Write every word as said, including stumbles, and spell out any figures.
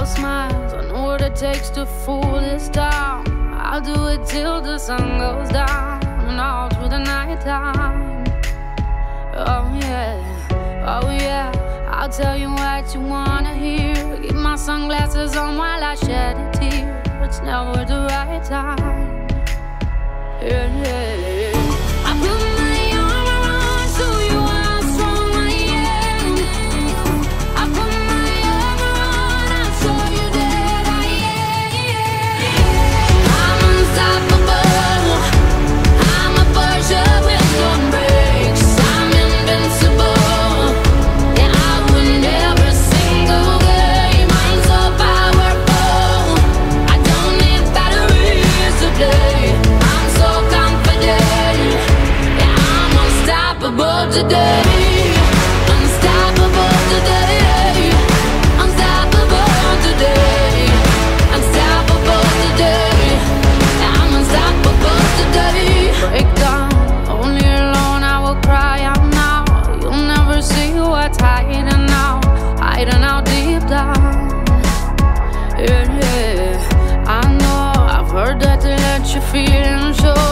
your smiles. I know what it takes to fool this town. I'll do it till the sun goes down and all through the night time. Oh yeah, oh yeah, I'll tell you what you wanna hear. Keep my sunglasses on while I shed a tear. It's never the right time. Yeah, yeah, yeah. I put my arm around so you how strong I am. I put my arm around, I'll show you that I am. I'm unstoppable. I'm a Porsche with no brakes. I'm invincible. Yeah, I win every single game. I'm so powerful. I don't need batteries to play. I'm so confident. Yeah, I'm unstoppable today. Unstoppable today. Unstoppable today. Unstoppable today. Yeah, I'm unstoppable today. Break down, only alone I will cry out now. You'll never see what's hiding out, hiding out deep down. Yeah, yeah, I know, I've heard that they let you feel and show.